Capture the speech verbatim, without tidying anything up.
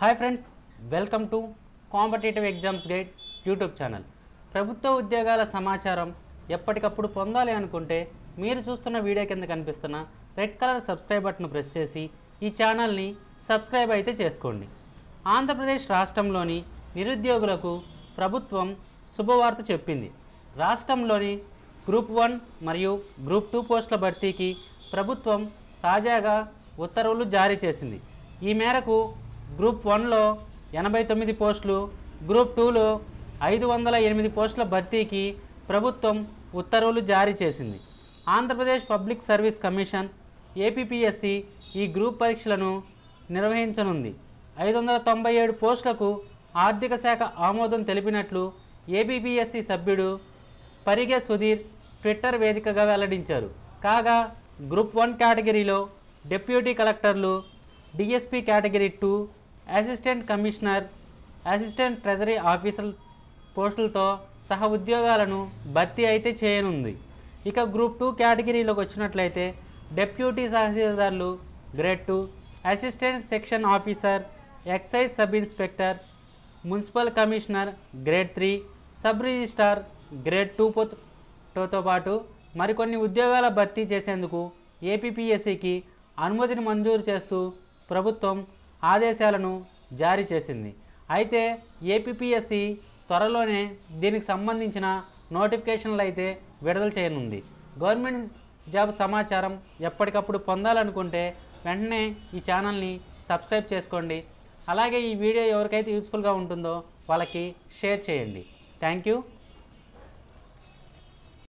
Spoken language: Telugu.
Hi friends, welcome to competitive exams guide YouTube channel. ప్రభుత్వ ఉద్యోగాల సమాచారం ఎప్పటికప్పుడు పొందాలి అనుకుంటే మీరు చూస్తున్న వీడియో కింద కనిపిస్తున్న red colour subscribe button press చేసి ఈ ఛానల్ని సబ్స్క్రైబ్ అయితే చేసుకోండి. ఆంధ్రప్రదేశ్ రాష్ట్రంలోని నిరుద్యోగులకు ప్రభుత్వం శుభవార్త చెప్పింది. రాష్ట్రంలోని గ్రూప్ వన్ మరియు గ్రూప్ టూ పోస్టుల భర్తీకి ప్రభుత్వం తాజాగా ఉత్తర్వులు జారీ చేసింది. ఈ మేరకు గ్రూప్ వన్లో ఎనభై తొమ్మిది పోస్టులు, గ్రూప్ టూలో ఐదు వందల ఎనిమిది పోస్టుల భర్తీకి ప్రభుత్వం ఉత్తర్వులు జారీ చేసింది. Andhra Pradesh public service commission APPSC ఈ గ్రూప్ పరీక్షలను నిర్వహించనుంది. ఐదు వందల తొంభై ఏడు పోస్టులకు ఆర్థిక శాఖ ఆమోదం తెలిపినట్లు ఏపీపీఎస్సి సభ్యుడు పరిగే సుధీర్ ట్విట్టర్ వేదికగా వెల్లడించారు. కాగా గ్రూప్ వన్ కేటగిరీలో డిప్యూటీ కలెక్టర్లు, DSP category two, assistant commissioner, assistant treasury officer పోస్టులతో సహా ఉద్యోగాలను భర్తీ అయితే చేయనుంది. ఇక గ్రూప్ టూ కేటగిరీలోకి వచ్చినట్లయితే డిప్యూటీ తహసీల్దార్లు grade two, assistant section officer, excise sub inspector, municipal commissioner grade three, sub registrar grade two తో పాటు మరికొన్ని ఉద్యోగాల భర్తీ చేసేందుకు ఏపీపీఎస్సికి అనుమతిని మంజూరు చేస్తూ ప్రభుత్వం ఆదేశాలను జారీ చేసింది. అయితే ఏపీపీఎస్సి త్వరలోనే దీనికి సంబంధించిన నోటిఫికేషన్లు అయితే విడుదల చేయనుంది. గవర్నమెంట్ జాబ్ సమాచారం ఎప్పటికప్పుడు పొందాలనుకుంటే వెంటనే ఈ ఛానల్ని సబ్స్క్రైబ్ చేసుకోండి. అలాగే ఈ వీడియో ఎవరికైతే యూస్ఫుల్గా ఉంటుందో వాళ్ళకి షేర్ చేయండి. Thank you.